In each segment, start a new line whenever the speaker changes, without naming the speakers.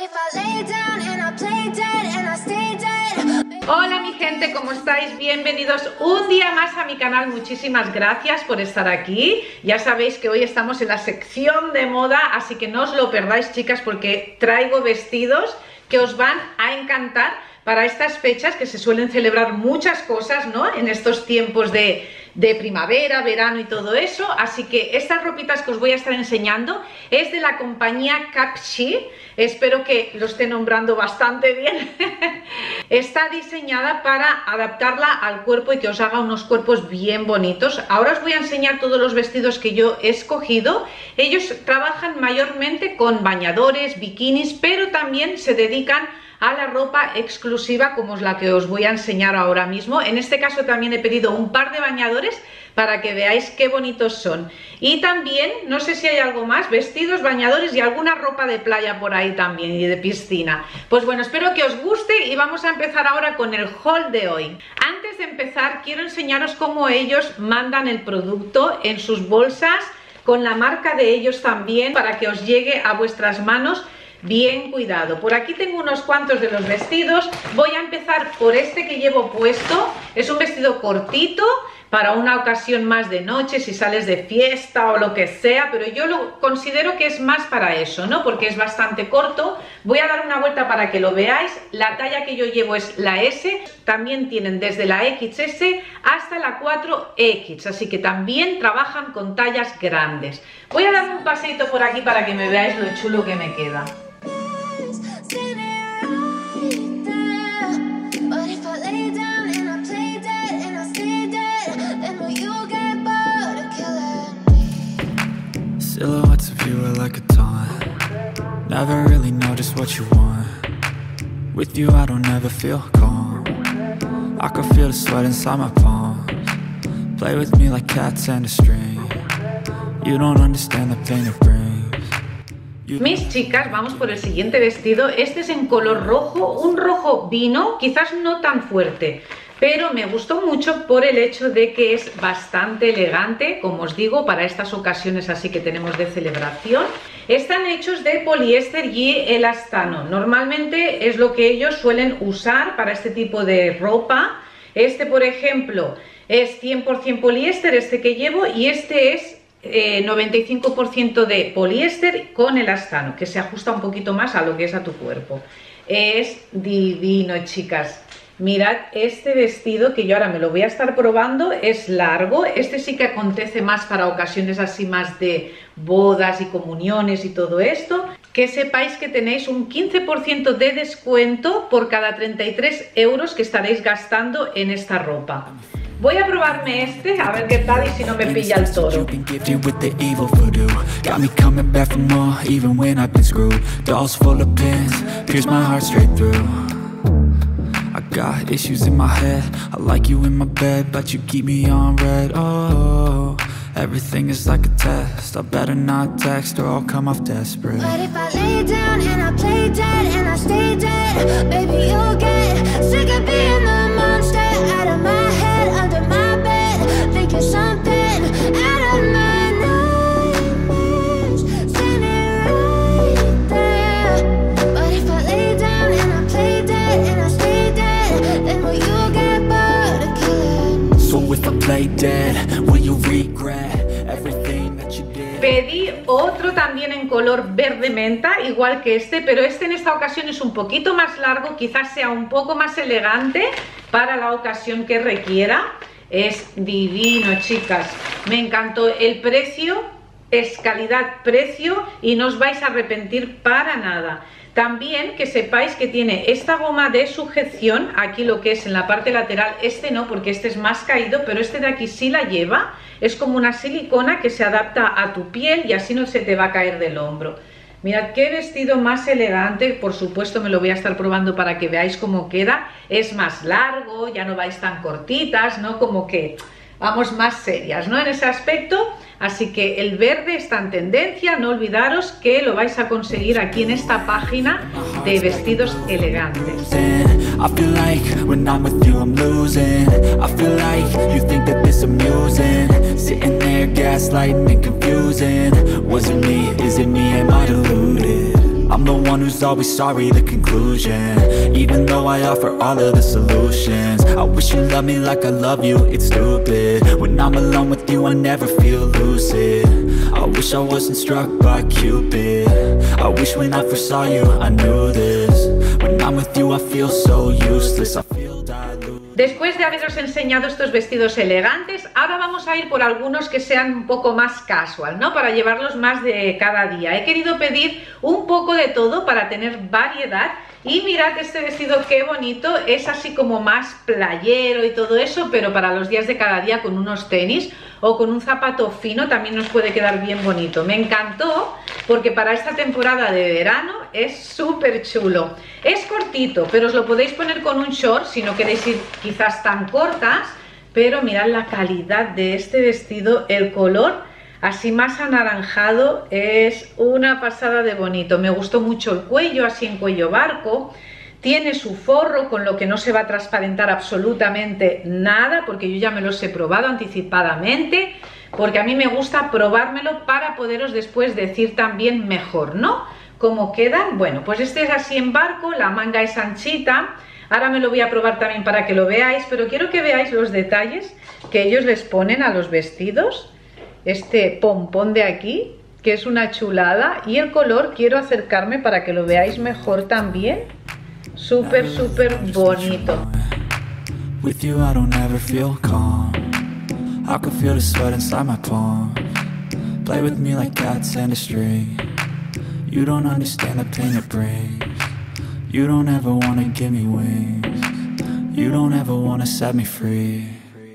Hola mi gente, ¿cómo estáis? Bienvenidos un día más a mi canal. Muchísimas gracias por estar aquí. Ya sabéis que hoy estamos en la sección de moda, así que no os lo perdáis, chicas, porque traigo vestidos que os van a encantar para estas fechas que se suelen celebrar muchas cosas, ¿no? En estos tiempos de primavera, verano y todo eso. Así que estas ropitas que os voy a estar enseñando es de la compañía Capshi. Espero que lo esté nombrando bastante bien. Está diseñada para adaptarla al cuerpo y que os haga unos cuerpos bien bonitos. Ahora os voy a enseñar todos los vestidos que yo he escogido. Ellos trabajan mayormente con bañadores, bikinis, pero también se dedican a la ropa exclusiva como es la que os voy a enseñar ahora mismo. En este caso también he pedido un par de bañadores para que veáis qué bonitos son. Y también, no sé si hay algo más, vestidos, bañadores y alguna ropa de playa por ahí también y de piscina. Pues bueno, espero que os guste y vamos a empezar ahora con el haul de hoy. Antes de empezar, quiero enseñaros cómo ellos mandan el producto en sus bolsas, con la marca de ellos también, para que os llegue a vuestras manos bien cuidado. Por aquí tengo unos cuantos de los vestidos. Voy a empezar por este que llevo puesto. Es un vestido cortito para una ocasión más de noche, si sales de fiesta o lo que sea, pero yo lo considero que es más para eso, ¿no? Porque es bastante corto. Voy a dar una vuelta para que lo veáis. La talla que yo llevo es la S. También tienen desde la XS hasta la 4X, así que también trabajan con tallas grandes. Voy a dar un paseito por aquí para que me veáis lo chulo que me queda.
Silhouettes of you are like a taunt. Never really know just what you want. With you I don't ever feel calm. I can feel the sweat inside my palms. Play with me like cats and a string. You don't understand the pain it brings.
Mis chicas, vamos por el siguiente vestido. Este es en color rojo, un rojo vino, quizás no tan fuerte, pero me gustó mucho por el hecho de que es bastante elegante, como os digo, para estas ocasiones así que tenemos de celebración. Están hechos de poliéster y elastano. Normalmente es lo que ellos suelen usar para este tipo de ropa. Este, por ejemplo, es 100% poliéster, este que llevo, y este es 95% de poliéster con elastano, que se ajusta un poquito más a lo que es a tu cuerpo. Es divino, chicas. Mirad este vestido que yo ahora me lo voy a estar probando. Es largo, este sí que acontece más para ocasiones así más de bodas y comuniones y todo esto. Que sepáis que tenéis un 15% de descuento por cada 33 euros que estaréis gastando en esta ropa. Voy a probarme este, a ver qué tal y si no me pilla el toro.
I got issues in my head. I like you in my bed, but you keep me on red. Oh, everything is like a test. I better not text or I'll come off desperate.
But if I lay down and I play dead and I stay dead, baby, you'll get sick of being the monster out of my head, under my bed, thinking something out of my nightmares, standing right there. But if I lay down and I play dead and I stay dead, then will you get bored of killing?
So if I play dead, will you regret everything that you did?
Pedí otro también en color verde menta, igual que este, pero este en esta ocasión es un poquito más largo, quizás sea un poco más elegante para la ocasión que requiera. Es divino, chicas, me encantó. El precio es calidad-precio y no os vais a arrepentir para nada. También que sepáis que tiene esta goma de sujeción, aquí lo que es en la parte lateral, este no, porque este es más caído, pero este de aquí sí la lleva. Es como una silicona que se adapta a tu piel y así no se te va a caer del hombro. Mirad qué vestido más elegante. Por supuesto me lo voy a estar probando para que veáis cómo queda. Es más largo, ya no vais tan cortitas, ¿no? Como que vamos más serias, ¿no? En ese aspecto. Así que el verde está en tendencia, no olvidaros que lo vais a conseguir aquí en esta página de vestidos elegantes.
I feel like when I'm with you I'm losing. I feel like you think that this amusing. Sitting there gaslighting and confusing. Was it me? Is it me? Am I deluded? I I'm the one who's always sorry, the conclusion. Even though I offer all of the solutions, I wish you loved me like I love you, it's stupid. When I'm alone with you I never feel lucid. I wish I wasn't struck by Cupid. I wish when I first saw you I knew this. When I'm with you I feel so useless, I feel diluted.
Después de haberos enseñado estos vestidos elegantes, ahora vamos a ir por algunos que sean un poco más casual, ¿no? Para llevarlos más de cada día. He querido pedir un poco de todo para tener variedad. Y mirad este vestido, qué bonito, es así como más playero y todo eso, pero para los días de cada día con unos tenis o con un zapato fino también nos puede quedar bien bonito. Me encantó porque para esta temporada de verano es súper chulo. Es cortito, pero os lo podéis poner con un short si no queréis ir quizás tan cortas, pero mirad la calidad de este vestido, el color así más anaranjado, es una pasada de bonito. Me gustó mucho el cuello, así en cuello barco. Tiene su forro, con lo que no se va a transparentar absolutamente nada, porque yo ya me los he probado anticipadamente, porque a mí me gusta probármelo para poderos después decir también mejor, ¿no? ¿Cómo quedan? Bueno, pues este es así en barco, la manga es anchita. Ahora me lo voy a probar también para que lo veáis, pero quiero que veáis los detalles que ellos les ponen a los vestidos. Este pompón de aquí, que es una chulada, y el color quiero acercarme para que lo veáis mejor también. Súper, súper bonito.
With you I don't ever feel calm. I can feel the sweat inside my palms. Play with me like cats and a string. You don't understand the pain it brings. You don't ever wanna give me wings. You don't ever wanna set me free.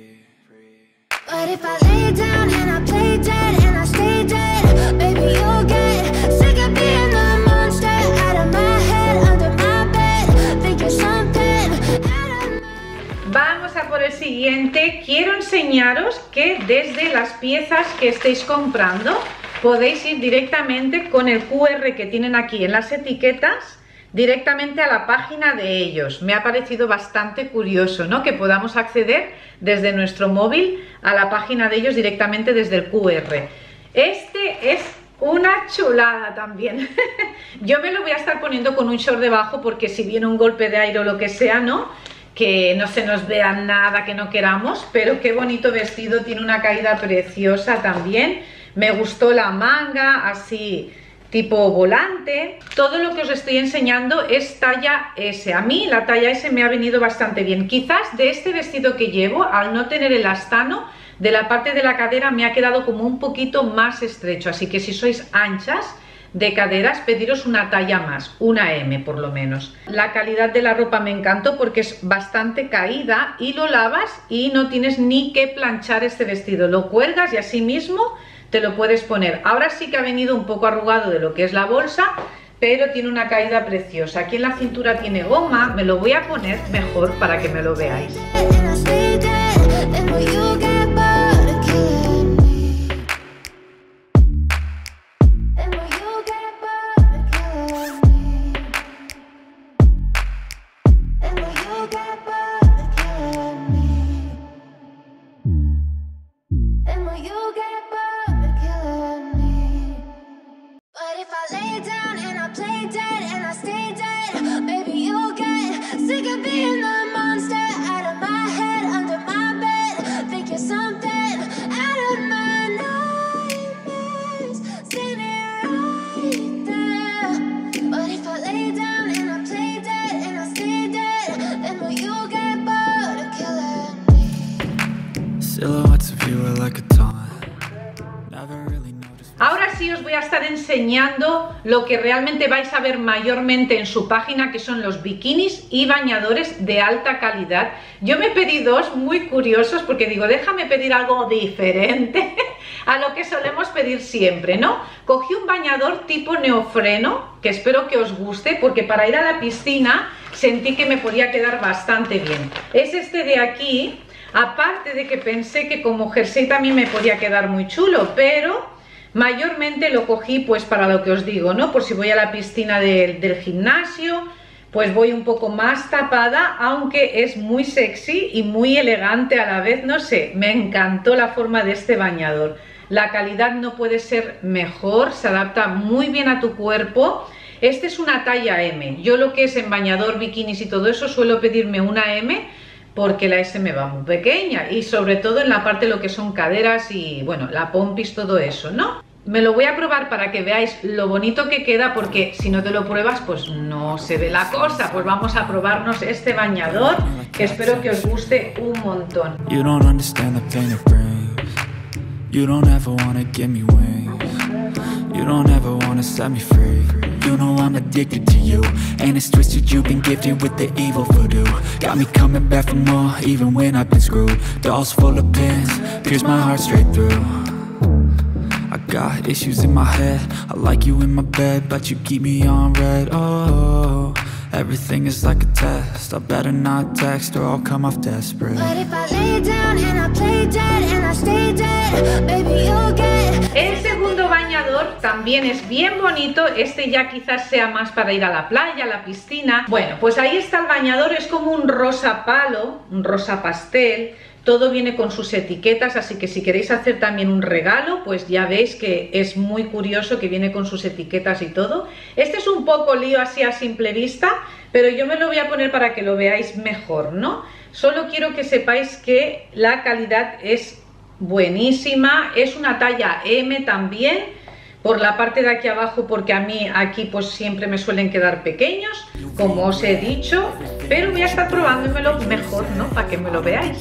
But if I lay down and I play dead and I stay dead, baby, you'll get sick of being the monster out of my head, under my bed, thinking something out of my...
Vamos a por el siguiente. Quiero enseñaros que desde las piezas que estéis comprando podéis ir directamente con el QR que tienen aquí en las etiquetas, directamente a la página de ellos. Me ha parecido bastante curioso, ¿no? Que podamos acceder desde nuestro móvil a la página de ellos directamente desde el QR. Este es una chulada también. Yo me lo voy a estar poniendo con un short debajo porque si viene un golpe de aire o lo que sea, ¿no? Que no se nos vea nada que no queramos, pero qué bonito vestido, tiene una caída preciosa también. Me gustó la manga, así tipo volante. Todo lo que os estoy enseñando es talla S. A mí la talla S me ha venido bastante bien. Quizás de este vestido que llevo, al no tener el astano, de la parte de la cadera me ha quedado como un poquito más estrecho. Así que si sois anchas de caderas, pediros una talla más, una M por lo menos. La calidad de la ropa me encantó porque es bastante caída y lo lavas y no tienes ni que planchar este vestido. Lo cuelgas y así mismo te lo puedes poner. Ahora sí que ha venido un poco arrugado de lo que es la bolsa, pero tiene una caída preciosa. Aquí en la cintura tiene goma, me lo voy a poner mejor para que me lo veáis. Ahora sí os voy a estar enseñando lo que realmente vais a ver mayormente en su página, que son los bikinis y bañadores de alta calidad. Yo me pedí dos muy curiosos porque digo, déjame pedir algo diferente a lo que solemos pedir siempre, ¿no? Cogí un bañador tipo neofreno, que espero que os guste, porque para ir a la piscina sentí que me podía quedar bastante bien. Es este de aquí, aparte de que pensé que como jersey también me podía quedar muy chulo, pero mayormente lo cogí pues para lo que os digo, ¿no? Por si voy a la piscina del gimnasio, pues voy un poco más tapada, aunque es muy sexy y muy elegante a la vez, no sé, me encantó la forma de este bañador. La calidad no puede ser mejor, se adapta muy bien a tu cuerpo Este es una talla M. Yo lo que es en bañador, bikinis y todo eso suelo pedirme una M porque la S me va muy pequeña y sobre todo en la parte de lo que son caderas y bueno, la pompis, todo eso, ¿no? Me lo voy a probar para que veáis lo bonito que queda, porque si no te lo pruebas pues no se ve la cosa. Pues vamos a probarnos este bañador, que espero que os guste un montón.
You don't understand the pain it brings. You don't ever wanna give me wings. You don't ever wanna set me free. You know I'm addicted to you, and it's twisted, you've been gifted with the evil voodoo. Got me coming back for more, even when I've been screwed. Dolls full of pins, pierce my heart straight through. I got issues in my head, I like you in my bed, but you keep me on red. Oh, everything is like a test, I better not text or I'll come off desperate.
But if I lay down and I play dead and I stay dead, baby you'll get.
El segundo bañador también es bien bonito. Este ya quizás sea más para ir a la playa, a la piscina. Bueno, pues ahí está el bañador, es como un rosa palo, un rosa pastel. Todo viene con sus etiquetas, así que si queréis hacer también un regalo, pues ya veis que es muy curioso que viene con sus etiquetas y todo. Este es un poco lío así a simple vista, pero yo me lo voy a poner para que lo veáis mejor, ¿no? Solo quiero que sepáis que la calidad es buenísima, es una talla M también. Por la parte de aquí abajo, porque a mí aquí pues siempre me suelen quedar pequeños, como os he dicho, pero voy a estar probándomelo mejor, ¿no? Para que me lo veáis.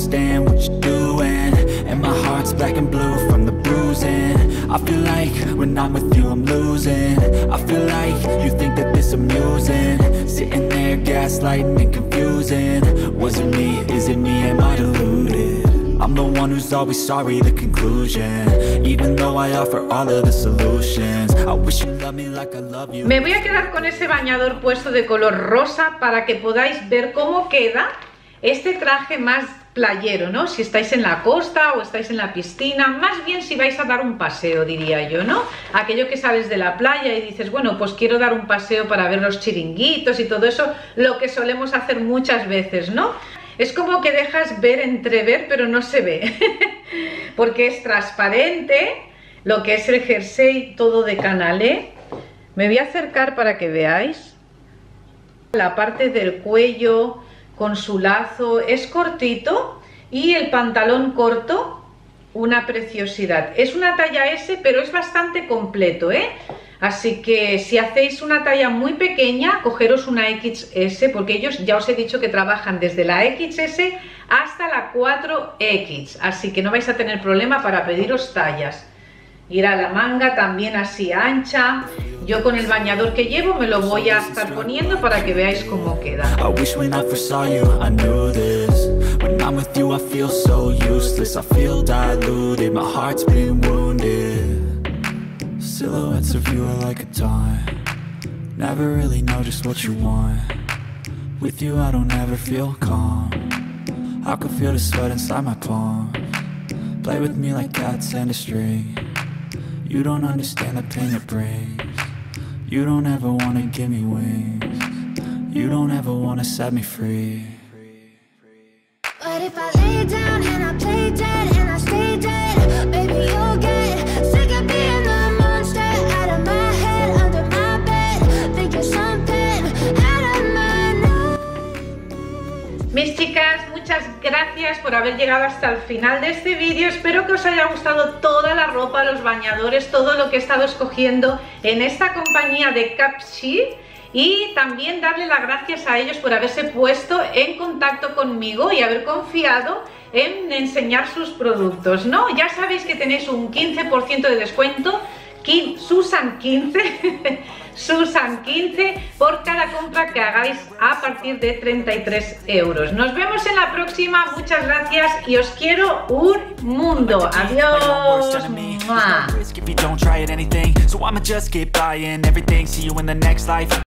I'm the one who's always sorry, the conclusion. Even though I offer all of the solutions, I wish you loved me like I love you.
Me voy a quedar con ese bañador puesto de color rosa para que podáis ver cómo queda este traje más playero, ¿no? Si estáis en la costa o estáis en la piscina, más bien si vais a dar un paseo, diría yo, ¿no? Aquello que sales de la playa y dices, bueno, pues quiero dar un paseo para ver los chiringuitos y todo eso, lo que solemos hacer muchas veces, ¿no? Es como que dejas ver, entrever, pero no se ve, porque es transparente, lo que es el jersey, todo de canalé. Me voy a acercar para que veáis. La parte del cuello con su lazo es cortito y el pantalón corto, una preciosidad. Es una talla S, pero es bastante completo, ¿eh? Así que si hacéis una talla muy pequeña, cogeros una XS, porque ellos ya os he dicho que trabajan desde la XS hasta la 4X, así que no vais a tener problema para pediros tallas. Ir a la manga también así ancha. Yo con el bañador que llevo me lo voy a estar poniendo para que veáis cómo queda.
Silhouettes of you are like a taunt. Never really know just what you want. With you I don't ever feel calm. I can feel the sweat inside my palms. Play with me like cats and a string. You don't understand the pain it brings. You don't ever wanna give me wings. You don't ever wanna set me free.
But if I lay down and I play dead and I stay dead, baby you'll get sick of being the
mis chicas, muchas gracias por haber llegado hasta el final de este vídeo. Espero que os haya gustado toda la ropa, los bañadores, todo lo que he estado escogiendo en esta compañía de Capsheet. Y también darle las gracias a ellos por haberse puesto en contacto conmigo y haber confiado en enseñar sus productos, ¿no? Ya sabéis que tenéis un 15% de descuento, Susan 15, Susan 15 por cada compra que hagáis a partir de 33 euros. Nos vemos en la próxima, muchas gracias y os quiero un mundo. Adiós. ¡Mua!